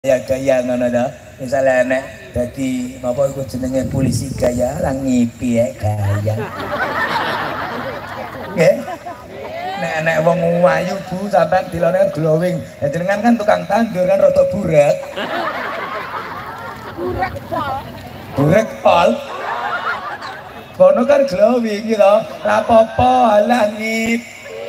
gaya ngono to. Misale nek dadi napa iku jenenge polisi gaya lah ngipi gaya. Nggih. Nek wong ayu Bu sampean dilone glowing. Ya jenengan kan tukang tandur kan rada buret. Buret pol. Buret pol. Kono kan glowing gitu. Ra apa-apa lah ngip.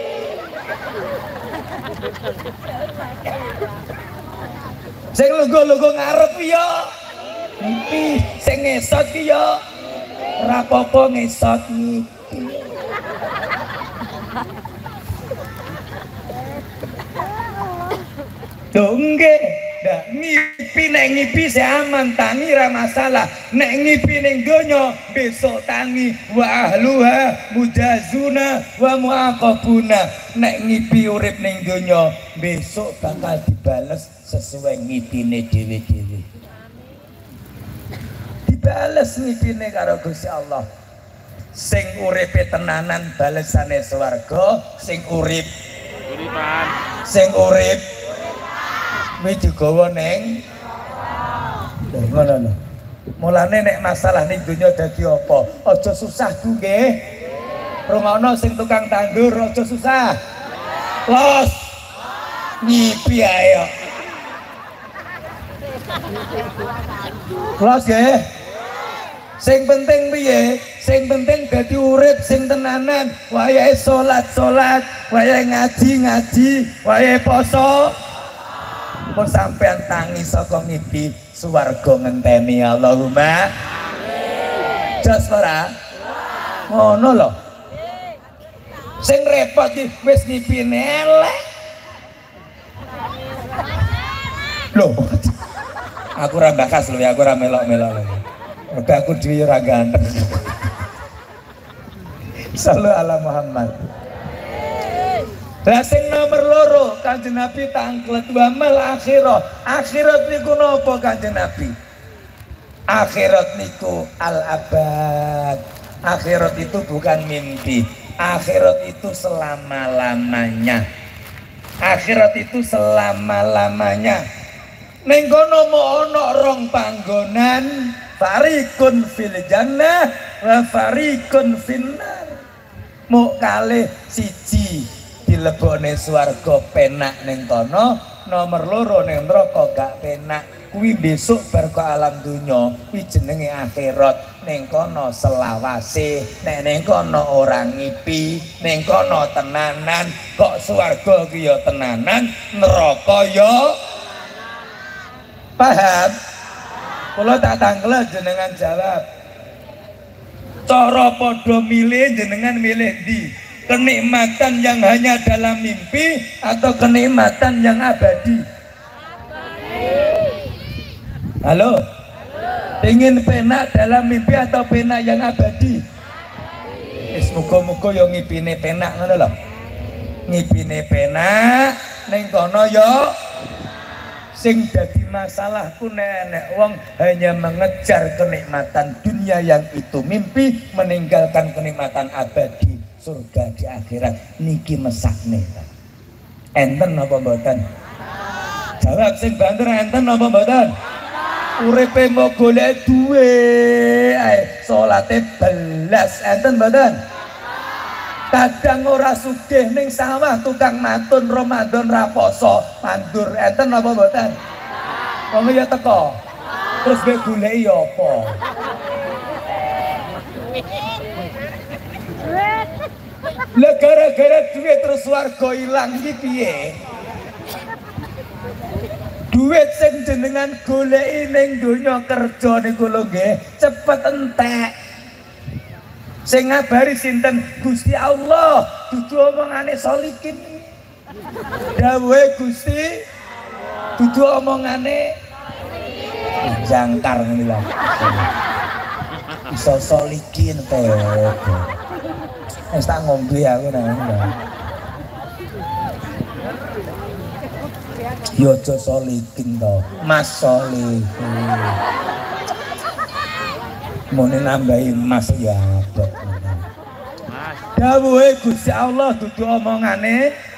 Sing lungguh-lungguh ngarep ya ngipi, sing ngesot ki ya ora apa-apa ngesot ngipi. Lho nggih, ndak ngipi nek ngipi se aman tangi ra masalah. Nek ngipi ning donya besok tangi wa ahluha mujazuna wa muaqabuna. Nek ngipi urip ning donya besok bakal dibales sesuai ngipine dhewe-dhewe. Dibales ngipine karo Gusti Allah. Sing uripe tenanan balesane swarga, sing urip uripan. Sing urip kuwi digawa ning ngono lho. Mulane nek masalah ning donya dadi apa? Aja susah ku nggih. Rungokno sing tukang tandur aja susah. Los. Ngipi ae. Los nggih. Sing penting piye? Sing penting dadi urip sing tenanan. Wayahe salat, wayahe ngaji, wayahe poso. Mun sampean tangi saka ngipi swarga ngenteni Allahumma amin. Jos ora? Ngono lho. Sing repot iki wis ngipi elek. Lho. Aku ora bakas lho ya, aku ora melok-melok lho. Mergo aku dhewe ora ganteng. Sallallahu ala Muhammad. Lah sing nomor loro Kanjeng Nabi tangklet wa mal akhirah. Akhirat niku napa Kanjeng Nabi? Akhirat niku al abad. Akhirat itu bukan mimpi. Akhirat itu selama-lamanya. Akhirat itu selama-lamanya. Ning kono mo ana rong panggonan, farikun fil jannah wa farikun finnar. Mo kalih siji dilebokne swarga penak ning kono, nomor loro ning neraka gak penak. Kuwi besok bar ke alam dunya, kuwi jenenge akhirat. Ning kono selawase, nek ning kono ora ngipi, ning kono tenanan, kok swarga ki ya tenanan, neraka ya paham? Kula tak tangkel jenengan jawab. Cara padha milih jenengan milih ndi? Kenikmatan yang hanya dalam mimpi atau kenikmatan yang abadi? Halo? Ingin penak dalam mimpi atau penak yang abadi? Wis muga-muga yo ngipine penak ngono lho. Ngipine penak ning kono yo sing dadi masalah ku nek wong hanya mengejar kenikmatan dunia yang itu mimpi, meninggalkan kenikmatan abadi surga di akhirat. Niki mesakne. Enten apa mboten? Jawab sing banter, enten apa mboten? Uripe mau golek duwe ae salate belas, enten mboten? Kadang ora sugih ning sawah tukang matun Ramadan ra poso mandur, enten apa mboten? Wong ya teko. Terus gue goleki ya apa? Lah gara-gara duit terus warga ilang iki piye? Duit sing jenengan goleki ning donya kerja niku lho nggih, cepet entek. Sing ngabari sinten? Gusti Allah, dudu omongane solikin. Dawuhe Gusti, dudu omongane jangkar ngene lho. Iso solikin to. Wis tak ngombe aku nang. Yo aja solikin to, Mas Solihin. Mone nambahi mas ya abot. Dawuhe Gusti Allah dudu omongane